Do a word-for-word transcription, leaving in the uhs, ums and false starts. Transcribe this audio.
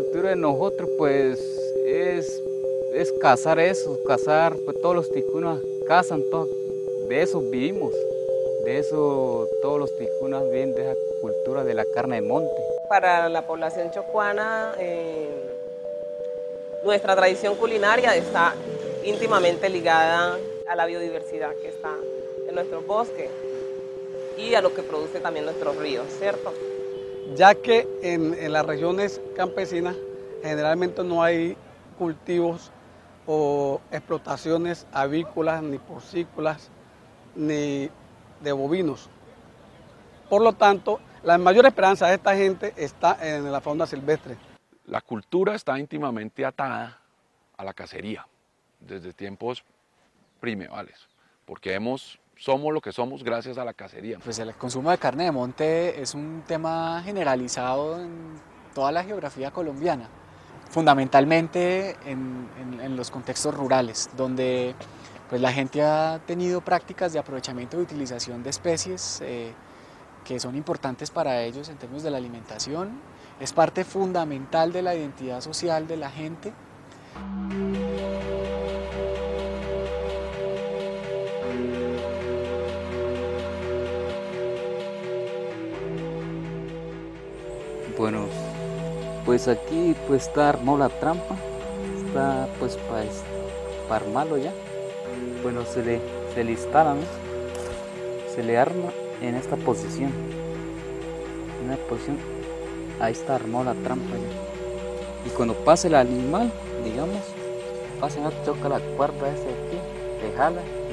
cultura de nosotros pues es, es cazar eso, cazar, pues todos los ticunas cazan, todo, de eso vivimos, de eso todos los ticunas viven de esa cultura de la carne de monte. Para la población chocuana, eh, nuestra tradición culinaria está íntimamente ligada a la biodiversidad que está en nuestros bosques y a lo que produce también nuestros ríos, ¿cierto? Ya que en, en las regiones campesinas generalmente no hay cultivos o explotaciones avícolas, ni porcícolas, ni de bovinos. Por lo tanto, la mayor esperanza de esta gente está en la fauna silvestre. La cultura está íntimamente atada a la cacería desde tiempos primeros, porque hemos, somos lo que somos gracias a la cacería. Pues el consumo de carne de monte es un tema generalizado en toda la geografía colombiana, fundamentalmente en, en, en los contextos rurales, donde pues, la gente ha tenido prácticas de aprovechamiento y utilización de especies eh, que son importantes para ellos en términos de la alimentación. Es parte fundamental de la identidad social de la gente. Bueno, pues aquí pues está armado la trampa, está pues para pa armarlo ya. Bueno, se le, se le instala, ¿no? Se le arma en esta posición, en una posición, ahí está armado la trampa ya. Y cuando pase el animal, digamos, pasa, no toca la cuerda esa de aquí, le jala